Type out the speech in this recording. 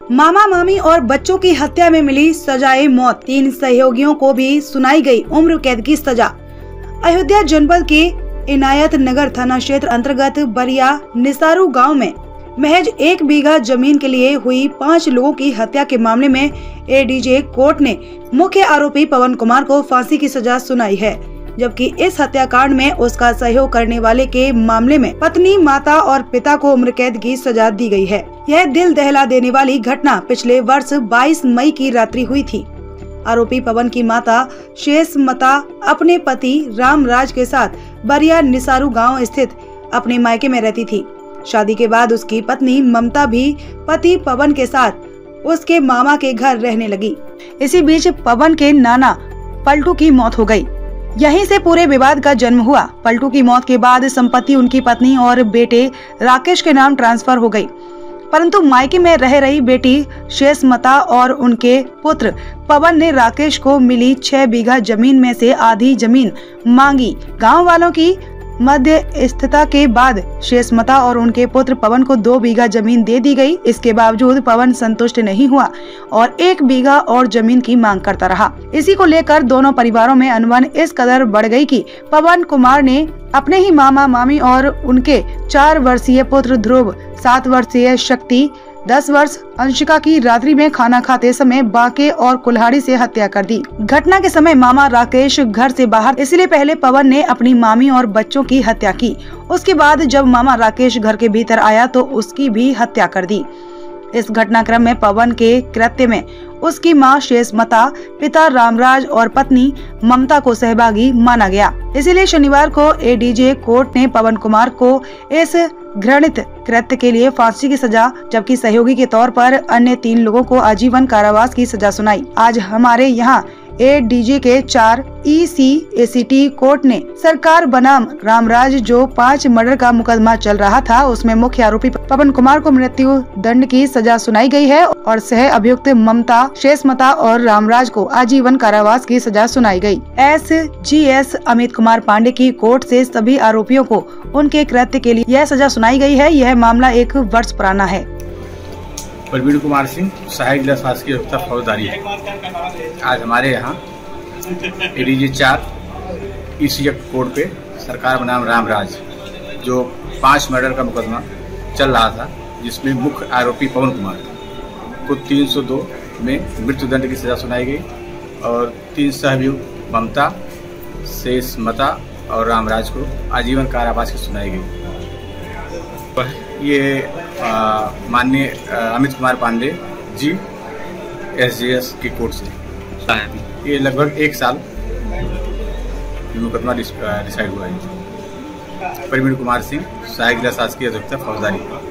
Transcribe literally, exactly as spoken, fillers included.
मामा मामी और बच्चों की हत्या में मिली सजाए मौत। तीन सहयोगियों को भी सुनाई गई उम्र कैद की सजा। अयोध्या जनपद के इनायत नगर थाना क्षेत्र अंतर्गत बरिया निसारू गांव में महज एक बीघा जमीन के लिए हुई पांच लोगों की हत्या के मामले में एडीजे कोर्ट ने मुख्य आरोपी पवन कुमार को फांसी की सजा सुनाई है, जबकि इस हत्याकांड में उसका सहयोग करने वाले के मामले में पत्नी, माता और पिता को उम्र कैद की सजा दी गई है। यह दिल दहला देने वाली घटना पिछले वर्ष बाईस मई की रात्रि हुई थी। आरोपी पवन की माता शेषमता अपने पति रामराज के साथ बरिया निसारू गांव स्थित अपने मायके में रहती थी। शादी के बाद उसकी पत्नी ममता भी पति पवन के साथ उसके मामा के घर रहने लगी। इसी बीच पवन के नाना पलटू की मौत हो गई। यहीं से पूरे विवाद का जन्म हुआ। पलटू की मौत के बाद संपत्ति उनकी पत्नी और बेटे राकेश के नाम ट्रांसफर हो गई, परंतु मायके में रह रही बेटी शेषमता और उनके पुत्र पवन ने राकेश को मिली छह बीघा जमीन में से आधी जमीन मांगी। गांव वालों की मध्यस्थता के बाद शेषमता और उनके पुत्र पवन को दो बीघा जमीन दे दी गई। इसके बावजूद पवन संतुष्ट नहीं हुआ और एक बीघा और जमीन की मांग करता रहा। इसी को लेकर दोनों परिवारों में अनबन इस कदर बढ़ गई कि पवन कुमार ने अपने ही मामा मामी और उनके चार वर्षीय पुत्र ध्रुव, सात वर्षीय शक्ति, दस वर्ष अंशिका की रात्रि में खाना खाते समय बांके और कुल्हाड़ी से हत्या कर दी। घटना के समय मामा राकेश घर से बाहर, इसलिए पहले पवन ने अपनी मामी और बच्चों की हत्या की। उसके बाद जब मामा राकेश घर के भीतर आया तो उसकी भी हत्या कर दी। इस घटनाक्रम में पवन के कृत्य में उसकी मां शेषमता, पिता रामराज और पत्नी ममता को सहभागी माना गया। इसीलिए शनिवार को एडीजे कोर्ट ने पवन कुमार को इस घृणित कृत्य के लिए फांसी की सजा, जबकि सहयोगी के तौर पर अन्य तीन लोगों को आजीवन कारावास की सजा सुनाई। आज हमारे यहाँ एडीजे के चार ईसी एसीटी कोर्ट ने सरकार बनाम रामराज जो पांच मर्डर का मुकदमा चल रहा था, उसमें मुख्य आरोपी पवन कुमार को मृत्यु दंड की सजा सुनाई गई है और सह अभियुक्त ममता, शेषमता और रामराज को आजीवन कारावास की सजा सुनाई गई। S G S Amit Kumar Pandey की कोर्ट से सभी आरोपियों को उनके कृत्य के लिए यह सजा सुनाई गई है। यह मामला एक वर्ष पुराना है। प्रवीण कुमार सिंह, सहायक जिला शासकीय अभियोक्ता फौजदारी है। आज हमारे यहाँ एडीजे चार ईसी कोर्ट पे सरकार बनाम रामराज जो पांच मर्डर का मुकदमा चल रहा था, जिसमें मुख्य आरोपी पवन कुमार को तीन सौ दो में मृत्यु दंड की सजा सुनाई गई और तीन सहअभियुक्त ममता, शेषमता और रामराज को आजीवन कारावास की सुनाई गई। ये माननीय अमित कुमार पांडे जी एसजीएस की कोर्ट से ये लगभग एक साल मुकदमा डिसाइड हुआ है। प्रवीण कुमार सिंह, सहायक जिला शासकीय अभियोक्ता फौजदारी।